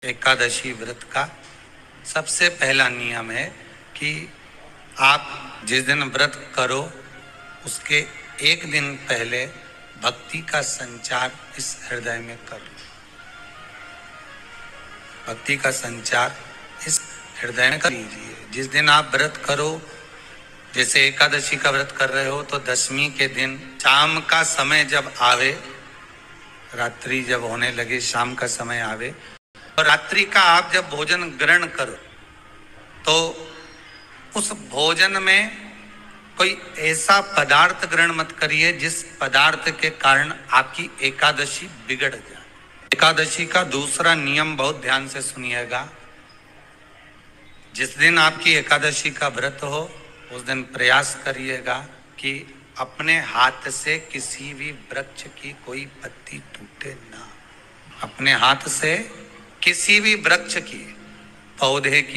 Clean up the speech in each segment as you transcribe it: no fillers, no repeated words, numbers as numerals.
एकादशी व्रत का सबसे पहला नियम है कि आप जिस दिन व्रत करो उसके एक दिन पहले भक्ति का संचार इस हृदय में करो। भक्ति का संचार इस हृदय में कर लीजिए। जिस दिन आप व्रत करो, जैसे एकादशी का व्रत कर रहे हो तो दशमी के दिन शाम का समय जब आवे, रात्रि जब होने लगे, शाम का समय आवे और रात्रि का आप जब भोजन ग्रहण करो तो उस भोजन में कोई ऐसा पदार्थ ग्रहण मत करिए जिस पदार्थ के कारण आपकी एकादशी बिगड़ जाए। एकादशी का दूसरा नियम बहुत ध्यान से सुनिएगा। जिस दिन आपकी एकादशी का व्रत हो उस दिन प्रयास करिएगा कि अपने हाथ से किसी भी वृक्ष की कोई पत्ती टूटे ना। अपने हाथ से किसी भी वृक्ष की, पौधे की,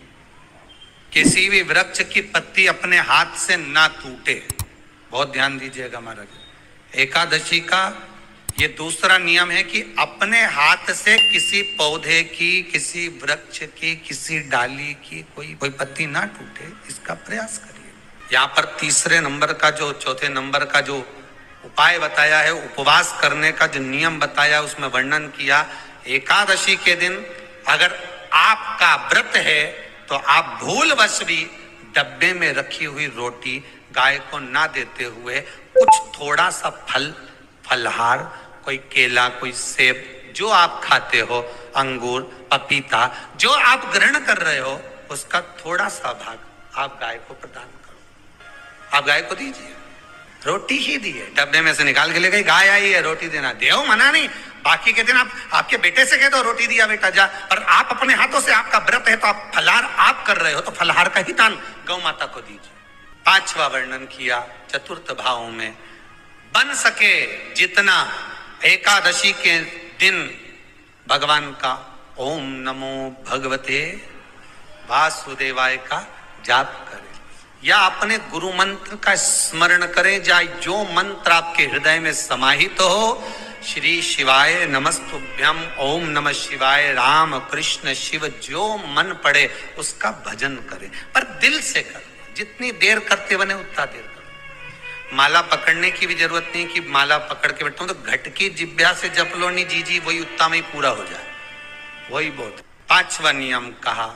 किसी भी वृक्ष की पत्ती अपने हाथ से ना टूटे। बहुत ध्यान दीजिएगा महाराज। एकादशी का ये दूसरा नियम है कि अपने हाथ से किसी पौधे की, किसी वृक्ष की, किसी डाली की कोई पत्ती ना टूटे, इसका प्रयास करिए। यहाँ पर तीसरे नंबर का जो, चौथे नंबर का जो उपाय बताया है, उपवास करने का जो नियम बताया, उसमें वर्णन किया। एकादशी के दिन अगर आपका व्रत है तो आप भूलवश भी डब्बे में रखी हुई रोटी गाय को ना देते हुए कुछ थोड़ा सा फलहार, कोई केला, कोई सेब, जो आप खाते हो, अंगूर, पपीता, जो आप ग्रहण कर रहे हो, उसका थोड़ा सा भाग आप गाय को प्रदान करो। आप गाय को दीजिए। रोटी ही दी है, डब्बे में से निकाल के ले गई, गाय आई है, रोटी देना, देव मना नहीं। बाकी के दिन आप आपके बेटे से कह दो रोटी दिया बेटा जा, पर आप अपने हाथों से, आपका व्रत है तो आप फलहार आप कर रहे हो तो फलहार का ही दान गौ माता को दीजिए। पांचवा वर्णन किया चतुर्थ भाव में, बन सके जितना एकादशी के दिन भगवान का ओम नमो भगवते वासुदेवाय का जाप करें या अपने गुरु मंत्र का स्मरण करें, चाहे जो मंत्र आपके हृदय में समाहित हो। श्री शिवाय नमस्तुभ्यम, ओम नमः शिवाय, राम कृष्ण शिव, जो मन पड़े उसका भजन करें, पर दिल से करें। जितनी देर करते बने उतना देर करें। माला पकड़ने की भी जरूरत नहीं कि माला पकड़ के बैठता हूं तो घट की जिब्या से जप लो नहीं जी, वही उत्तम ही पूरा हो जाए, वही बहुत। पांचवा नियम कहा,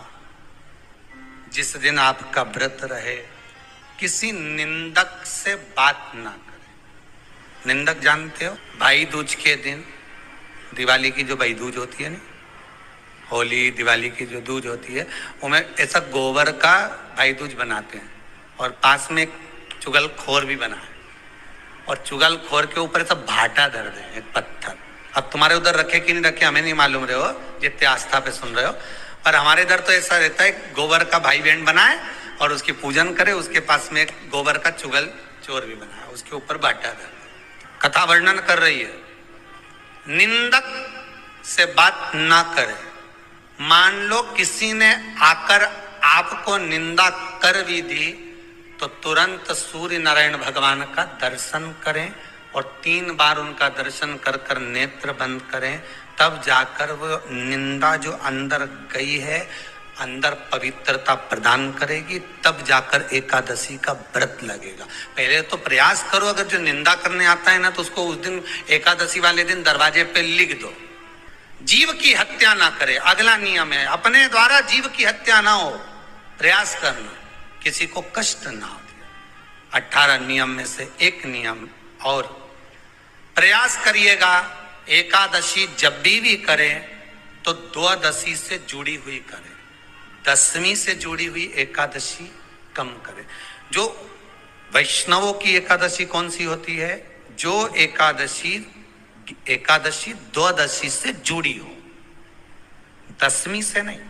जिस दिन आपका व्रत रहे किसी निंदक से बात ना करें। निंदक जानते हो, भाई दूज के दिन, दिवाली की जो भाई दूज होती है ना, होली दिवाली की जो दूज होती है, उनमें ऐसा गोबर का भाई दूज बनाते हैं और पास में एक चुगलखोर भी बना है और चुगलखोर के ऊपर ऐसा भाटा धर दे, एक पत्थर। अब तुम्हारे उधर रखे कि नहीं रखे हमें नहीं मालूम रहे हो, जितने आस्था पे सुन रहे हो, और हमारे इधर तो ऐसा रहता है, गोबर का भाई बैंड बनाए और उसकी पूजन करे, उसके पास में एक गोबर का चुगल चोर भी बना है, उसके ऊपर बाटा धर। कथा वर्णन कर रही है, निंदक से बात ना करें। मान लो किसी ने आकर आपको निंदा कर भी दी तो तुरंत सूर्य नारायण भगवान का दर्शन करें और 3 बार उनका दर्शन कर कर नेत्र बंद करें, तब जाकर वो निंदा जो अंदर गई है, अंदर पवित्रता प्रदान करेगी, तब जाकर एकादशी का व्रत लगेगा। पहले तो प्रयास करो, अगर जो निंदा करने आता है ना तो उसको उस दिन एकादशी वाले दिन दरवाजे पे लिख दो। जीव की हत्या ना करे, अगला नियम है, अपने द्वारा जीव की हत्या ना हो, प्रयास करना, किसी को कष्ट ना हो। 18 नियम में से एक नियम और, प्रयास करिएगा एकादशी जब भी करें तो द्वादशी से जुड़ी हुई करें, दशमी से जुड़ी हुई एकादशी कम करें। जो वैष्णवों की एकादशी कौन सी होती है? जो एकादशी द्वादशी से जुड़ी हो, दशमी से नहीं।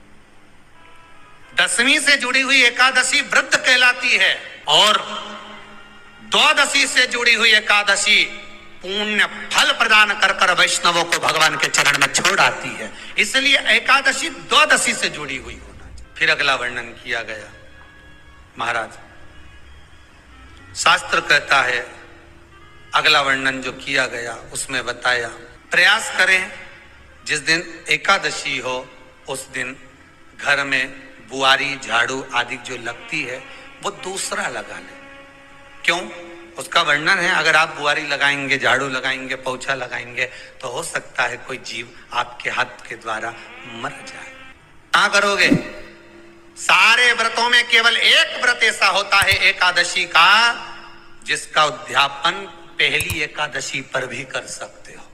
दशमी से जुड़ी हुई एकादशी व्रत कहलाती है और द्वादशी से जुड़ी हुई एकादशी पुण्य फल प्रदान कर कर वैष्णवों को भगवान के चरण में छोड़ आती है। इसलिए एकादशी द्वादशी से जुड़ी हुई होना चाहिए। फिर अगला वर्णन किया गया, महाराज शास्त्र कहता है, अगला वर्णन जो किया गया उसमें बताया, प्रयास करें जिस दिन एकादशी हो उस दिन घर में बुआरी झाड़ू आदि जो लगती है वो दूसरा लगा ले। क्यों? उसका वर्णन है, अगर आप बुआरी लगाएंगे, झाड़ू लगाएंगे, पोछा लगाएंगे तो हो सकता है कोई जीव आपके हाथ के द्वारा मर जाए। क्या करोगे? सारे व्रतों में केवल एक व्रत ऐसा होता है एकादशी का जिसका उद्यापन पहली एकादशी पर भी कर सकते हो।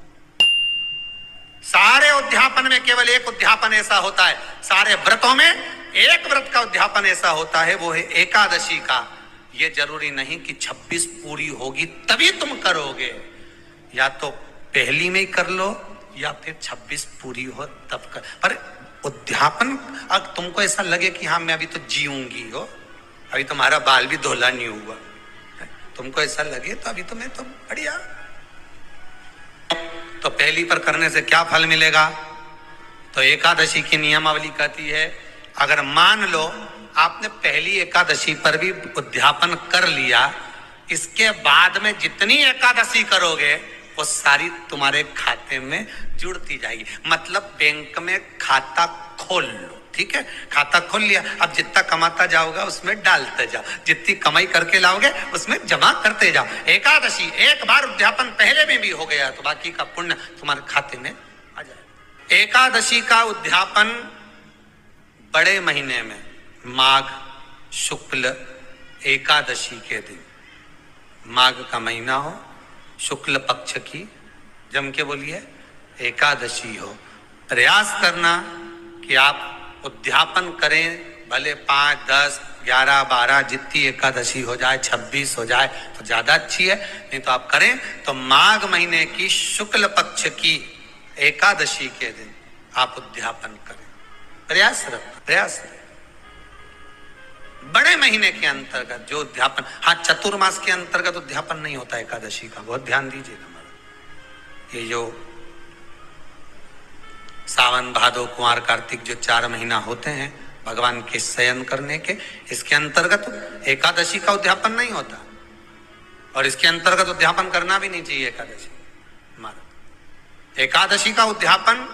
सारे उद्यापन में केवल एक उद्यापन ऐसा होता है, सारे व्रतों में एक व्रत का उद्यापन ऐसा होता है, वो है एकादशी का। ये जरूरी नहीं कि 26 पूरी होगी तभी तुम करोगे, या तो पहली में ही कर लो या फिर 26 पूरी हो तब कर। पर उद्यापन, अब तुमको ऐसा लगे कि हाँ मैं अभी तो जीऊंगी हो, अभी तुम्हारा बाल भी धोला नहीं हुआ, तुमको ऐसा लगे तो अभी तो मैं तो बढ़िया, तो पहली पर करने से क्या फल मिलेगा? तो एकादशी की नियमावली कहती है, अगर मान लो आपने पहली एकादशी पर भी उद्यापन कर लिया, इसके बाद में जितनी एकादशी करोगे वो सारी तुम्हारे खाते में जुड़ती जाएगी। मतलब बैंक में खाता खोल लो, ठीक है? खाता खोल लिया, अब जितना कमाता जाओगा उसमें डालते जाओ, जितनी कमाई करके लाओगे उसमें जमा करते जाओ। एकादशी एक बार उद्यापन पहले में भी हो गया तो बाकी का पुण्य तुम्हारे खाते में आ जाए। एकादशी का उद्यापन बड़े महीने में माघ शुक्ल एकादशी के दिन, माघ का महीना हो, शुक्ल पक्ष की, जम के बोलिए, एकादशी हो, प्रयास करना कि आप उद्यापन करें, भले 5, 10, 11, 12 जितनी एकादशी हो जाए, 26 हो जाए तो ज्यादा अच्छी है, नहीं तो आप करें तो माघ महीने की शुक्ल पक्ष की एकादशी के दिन आप उद्यापन करें। प्रयास रखना, प्रयास रखें। बड़े महीने के अंतर्गत जो उद्यापन, हाँ चतुर्मास के अंतर्गत उद्यापन नहीं होता एकादशी का, बहुत ध्यान दीजिएगा। ये जो सावन भादो कुंवर कार्तिक जो 4 महीना होते हैं भगवान के शयन करने के, इसके अंतर्गत एकादशी का उद्यापन नहीं होता, और इसके अंतर्गत उद्यापन करना भी नहीं चाहिए एकादशी। एकादशी का उद्यापन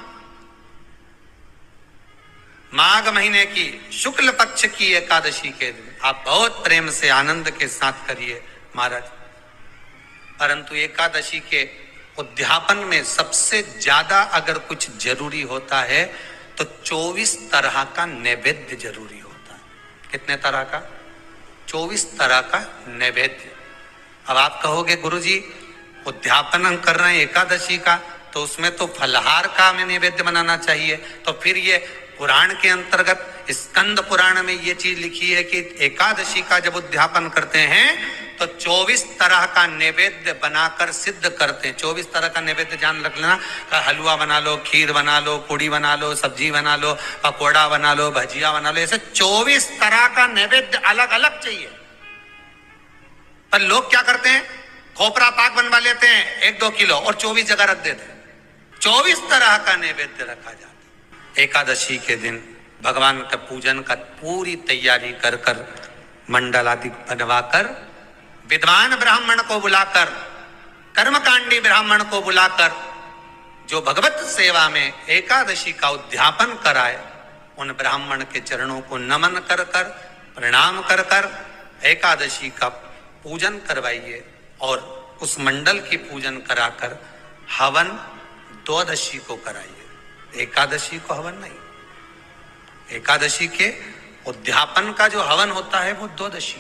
माघ महीने की शुक्ल पक्ष की एकादशी के दिन आप बहुत प्रेम से आनंद के साथ करिए महाराज। परंतु एकादशी के उद्यापन में सबसे ज्यादा अगर कुछ जरूरी होता है तो 24 तरह का नैवेद्य जरूरी होता है। कितने तरह का? 24 तरह का नैवेद्य। अब आप कहोगे गुरुजी उद्यापन हम कर रहे हैं एकादशी का, तो उसमें तो फलहार का हमें नैवेद्य बनाना चाहिए। तो फिर ये पुराण के अंतर्गत स्कंद पुराण में ये चीज लिखी है कि एकादशी का जब उद्यापन करते हैं तो 24 तरह का नैवेद्य बनाकर सिद्ध करते हैं। 24 तरह का नैवेद्य जान रख लेना, हलवा बना लो, खीर बना लो, पूड़ी बना लो, सब्जी बना लो, पकौड़ा बना लो, भजिया बना लो, ऐसे 24 तरह का नैवेद्य अलग अलग चाहिए। पर लोग क्या करते हैं, खोपरा पाक बनवा लेते हैं 1-2 किलो और 24 जगह रख देते हैं। 24 तरह का नैवेद्य रखा जाता है। एकादशी के दिन भगवान का पूजन का पूरी तैयारी कर कर, मंडल आदि बनवाकर, विद्वान ब्राह्मण को बुलाकर, कर्मकांडी ब्राह्मण को बुलाकर, जो भगवत सेवा में एकादशी का उद्यापन कराए, उन ब्राह्मण के चरणों को नमन कर कर, प्रणाम कर कर एकादशी का पूजन करवाइए। और उस मंडल की पूजन कराकर हवन द्वादशी को कराइए, एकादशी को हवन नहीं। एकादशी के उद्यापन का जो हवन होता है वो द्वादशी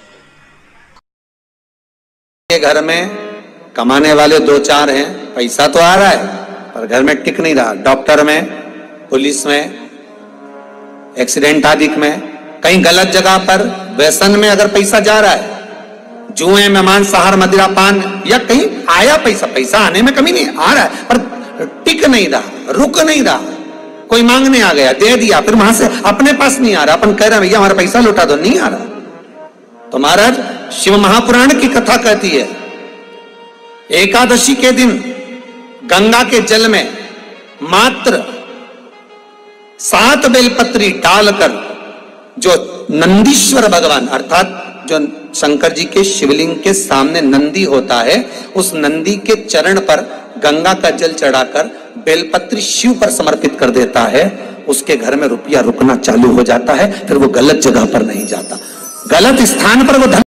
को। घर में कमाने वाले 2-4 हैं, पैसा तो आ रहा है पर घर में टिक नहीं रहा। डॉक्टर में, पुलिस में, एक्सीडेंट आदि में, कहीं गलत जगह पर व्यसन में अगर पैसा जा रहा है, जुए में, मांसाहार, मदिरा पान, या कहीं आया पैसा आने में कमी नहीं, आ रहा है पर टिक नहीं रहा, रुक नहीं रहा। कोई मांगने आ गया, दे दिया, फिर वहां से अपने पास नहीं आ रहा, अपन कह रहे हैं भैया हमारा पैसा लौटा दो, नहीं आ रहा। तो महाराज शिव महापुराण की कथा कहती है, एकादशी के दिन गंगा के जल में मात्र 7 बेलपत्री डालकर, जो नंदीश्वर भगवान अर्थात जो शंकर जी के शिवलिंग के सामने नंदी होता है, उस नंदी के चरण पर गंगा का जल चढ़ाकर बेलपत्री शिव पर समर्पित कर देता है, उसके घर में रुपया रुकना चालू हो जाता है, फिर वो गलत जगह पर नहीं जाता, गलत स्थान पर वो धन